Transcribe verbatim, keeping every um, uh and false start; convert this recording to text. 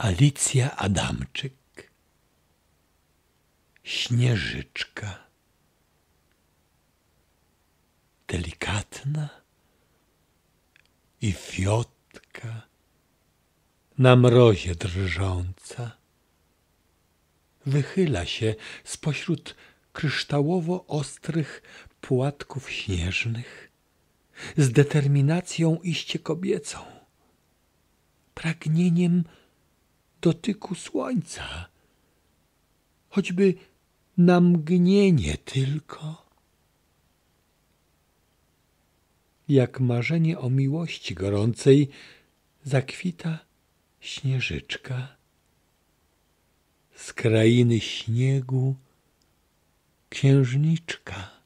Alicja Adamczyk, Śnieżyczka, delikatna i fiotka, na mrozie drżąca, wychyla się spośród kryształowo ostrych płatków śnieżnych z determinacją iście kobiecą, pragnieniem dotyku słońca, choćby na mgnienie tylko. Jak marzenie o miłości gorącej zakwita śnieżyczka z krainy śniegu, księżniczka.